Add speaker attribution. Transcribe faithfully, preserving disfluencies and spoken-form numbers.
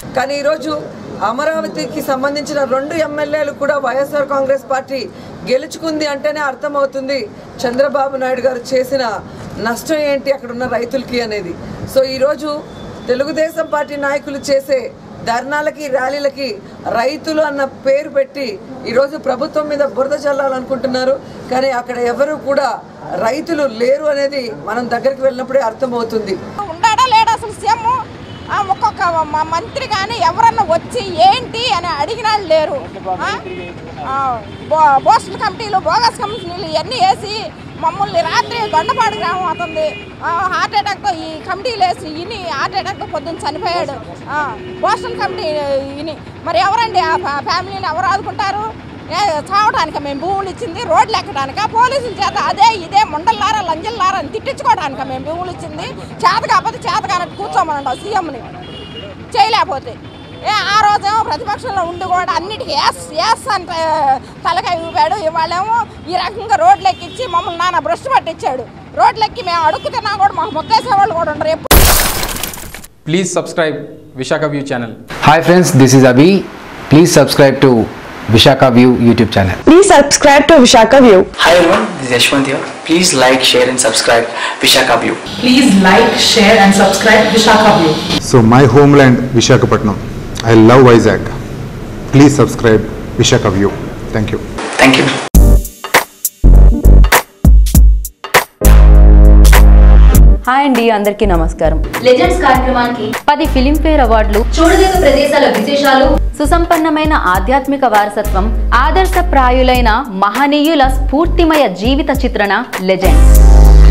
Speaker 1: కానీ ఈరోజు అమరావతికి సంబంధించిన రెండు ఎమ్మెల్యేలు కూడా వైఎస్ఆర్ కాంగ్రెస్ పార్టీ గెలుచుకుంది అంటేనే అర్థమవుతుంది చంద్రబాబు నాయుడు గారు చేసిన నష్టం ఏంటి అక్కడ ఉన్న రైతులకి అనేది. సో ఈరోజు తెలుగుదేశం పార్టీ నాయకులు చేసే ధర్నాలకి ర్యాలీలకి రైతులు అన్న పేరు పెట్టి ఈరోజు ప్రభుత్వం మీద బురద చల్లాలనుకుంటున్నారు. కానీ అక్కడ ఎవరు కూడా రైతులు లేరు అనేది మనం దగ్గరికి వెళ్ళినప్పుడే అర్థమవుతుంది.
Speaker 2: ఉండాడా లేడా అసలు సీఎం ఒక్కొక్క మంత్రి కానీ ఎవరన్నా వచ్చి ఏంటి అని అడిగిన లేరు. బోస్టల్ కమిటీలు బోగస్ కమిటీలు ఇవన్నీ వేసి మమ్మల్ని రాత్రి దొండపాడు గ్రామం అవుతుంది హార్ట్ అటాక్తో ఈ కమిటీలు వేసి ఇని హార్ట్ అటాక్తో పొద్దున్న చనిపోయాడు బోస్టల్ కమిటీ ఇని. మరి ఎవరండి ఆ ఫ్యామిలీని ఎవరు ఆదుకుంటారు? చావడానికి మేము భూములు ఇచ్చింది రోడ్లు ఎక్కడానిక పోలీసుల చేత అదే ఇదే ముండల్లారా లంజల్లారా అని తిట్టించుకోవడానిక మేము భూములు ఇచ్చింది. చేత కాకపోతే చేత కానట్టు కూర్చోమనండి సీఎంని చేయలేకపోతే. ఏ ఆ రోజేమో ప్రతిపక్షంలో ఉండి కూడా అన్నిటికీ ఎస్ ఎస్ అంటే తలకాయ ఊపాడు. ఇవాళేమో ఈ రకంగా రోడ్లు ఎక్కించి మమ్మల్ని నాన్న భ్రష్టు పట్టించాడు. రోడ్లు ఎక్కి మేము అడుగుతున్నా కూడా మాకు మొక్కేసేవాళ్ళు కూడా ఉండరు. ఎప్పుడు
Speaker 3: please subscribe Vishaka view channel.
Speaker 4: Hi friends, this is Abhi. Please subscribe to Vishaka View YouTube channel.
Speaker 5: Please subscribe to Vishaka View.
Speaker 6: Hi everyone, this is Yashwant here. Please like, share and subscribe Vishaka View.
Speaker 7: Please like, share and subscribe Vishaka View.
Speaker 8: So my homeland Visakhapatnam. I love Vizag. Please subscribe Vishaka View. Thank you.
Speaker 6: Thank you.
Speaker 9: Hi అండి, అందరికీ నమస్కారం.
Speaker 10: Legends కార్యక్రమానికి
Speaker 9: పది Filmfare అవార్డులు,
Speaker 10: చూడదగ్గ ప్రదేశాల విశేషాలు,
Speaker 9: సుసంపన్నమైన ఆధ్యాత్మిక వారసత్వం, ఆదర్శప్రాయులైన మహనీయుల స్ఫూర్తిమయ జీవిత చిత్రణ లెజెండ్స్.